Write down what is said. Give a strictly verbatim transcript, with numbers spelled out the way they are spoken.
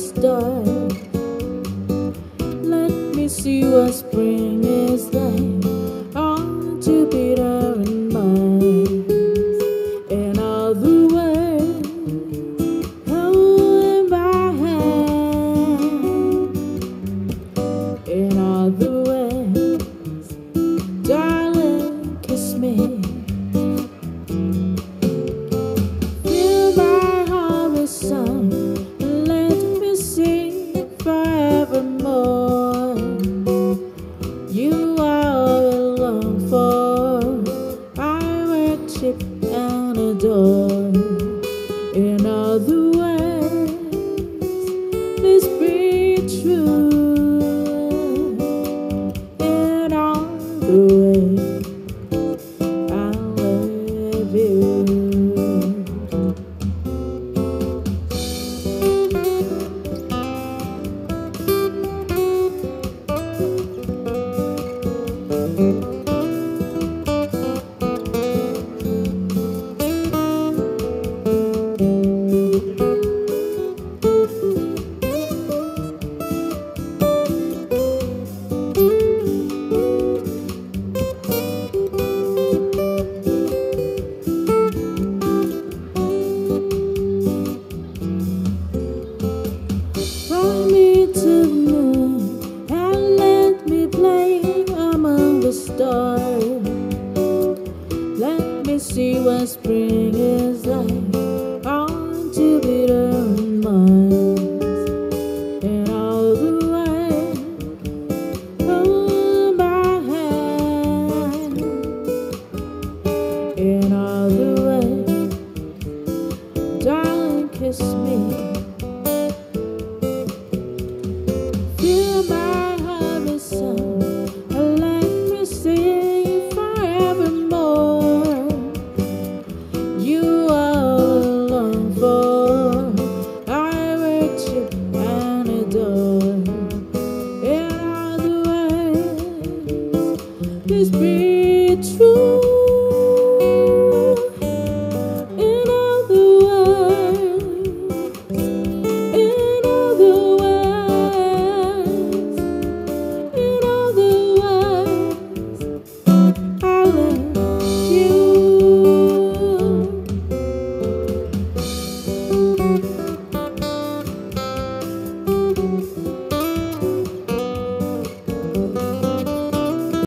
stars. Let me see what spring is like on Jupiter and Mars. In other words, hold my hand. In other words, darling, kiss me. Fill my heart with song and let me sing forevermore. You are all I long for, I worship and adore. In other words, please be true. In all the ways I love you. Fly me to the moon and let me play among the stars. Let me see what spring is like on Jupiter and Mars. In all the ways, hold my hand. In all the ways, darling, kiss me. Fill my heart with song and let me sing forevermore. You are all I long for, I worship and adore. In other ways, please be true. In other words, in other words, in other words, I love you.